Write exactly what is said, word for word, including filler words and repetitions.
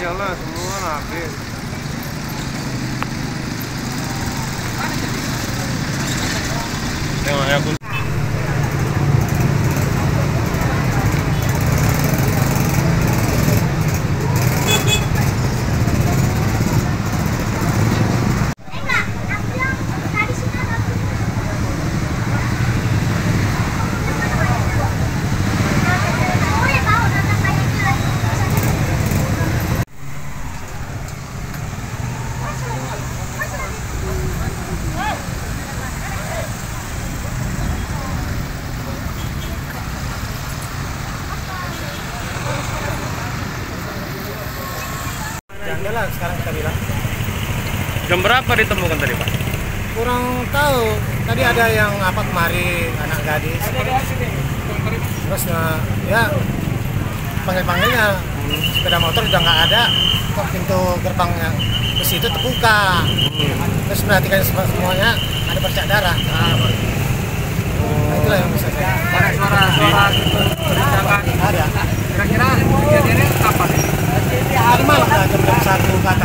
iyalah semua habis. Tengok ya aku. Janda lah sekarang kita bilang. Jam berapa ditemukan tadi, Pak? Kurang tahu. Tadi ada yang apa kemari anak gadis. Terus ya panggil-panggilnya sepeda motor udah nggak ada. Kok pintu gerbangnya besi itu terbuka. Terus perhatikan semuanya ada bercak darah. Nah, itulah yang bisa saya. Ada suara-suara gitu berisakan. Ada. Kira-kira kejadiannya kapan? Tadi malam lah jam jam satu kan.